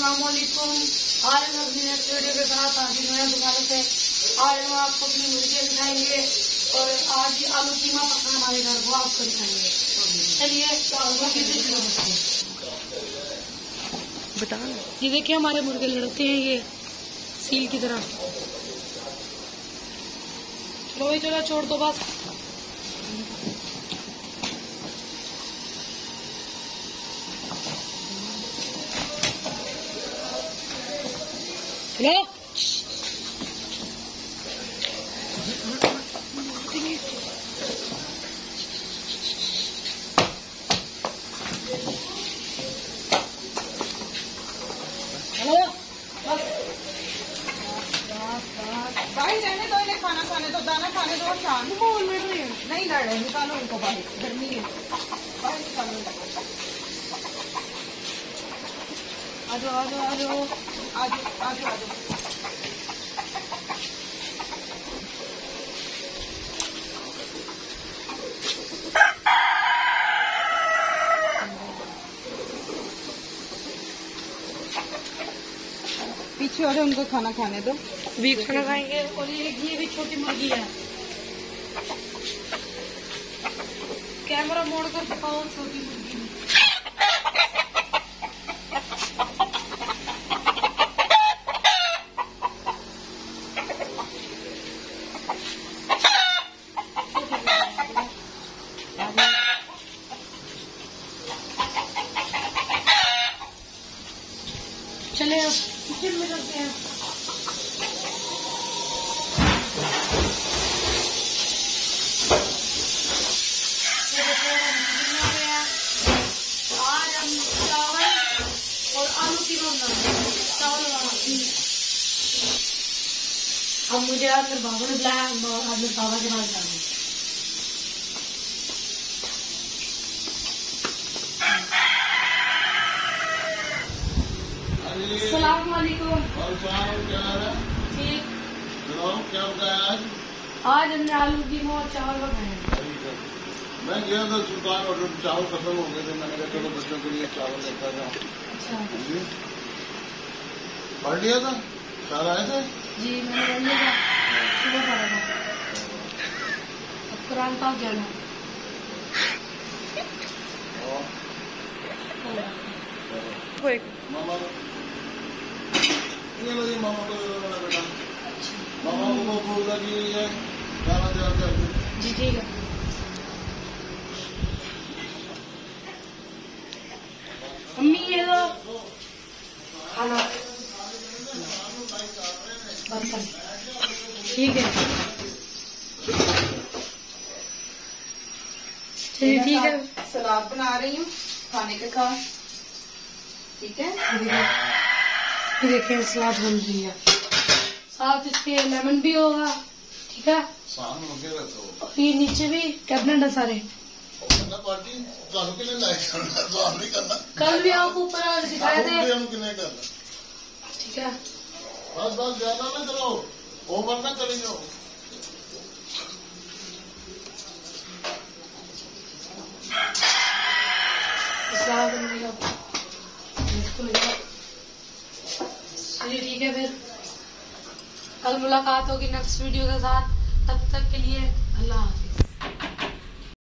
अस्सलामुअलैकुम। आज हम अपनी नेक्स्ट वीडियो के साथ हाजिर हुए हैं दोबारा से। आज हम आपको अपनी मुर्गियाँ दिखाएंगे और आज आलू कीमा पकना हमारे घर को आपको दिखाएंगे। चलिए बता। ये देखिए हमारे मुर्गे लड़ते हैं ये सील की तरह। चलो भाई चलो छोड़ दो बस। चलो भाई रहने दो, इन्हें खाना खाने दो, दाना खाने दो, शांत बोल रहे हैं। नहीं लड़ रहे, निकालो उनको बाहर, गर्मी है, बाहर निकालो। आजो आजो आजो आजो आजो आजो। पीछे और उनको खाना खाने दो, भी खाना खाएंगे। और ये भी छोटी मुर्गी है। कैमरा मोड़ कर दिखाओ छोटी मुर्गी में। चले अब किचन में करते हैं। आज हम चावल और आलू कीमा बनाएंगे। चावल अब मुझे आज मेरे बाबा ने बुलाया, आज मेरे बाबा के पास जाना है। अस्सलामुअलैकुम। ठीक। क्या बताया आज हमने आलू कीमा और चावल बनाए। मैं गया था सुल्तान और चावल खत्म हो गए थे, मैंने कहा चलो बच्चों के लिए चावल लेता था। अच्छा पढ़ लिया था, सर आए थे जी, मैंने पढ़ लिया था, सुबह पढ़ा था। अब कुरान पाक जाना है। मामा ये लो, मामा को बेटा, मामा को भूख लगी हुई है, खाना दे जी ठीक है। मम्मी ये लो खाना बर्तन। ठीक है चलिए ठीक है। सलाद बना रही हूँ खाने के साथ, ठीक है। ये देखिए सलाद बन रही है, साथ इसके लेमन भी होगा, ठीक है। और ये नीचे भी कैबिनेट है सारे। कल भी आपको ऊपर दिखाए थे, ठीक है। बस बस ज्यादा ना करो, ओवर ना करी जाओ। चलिए ठीक है, फिर कल मुलाकात होगी नेक्स्ट वीडियो के साथ। तब तक के लिए अल्लाह।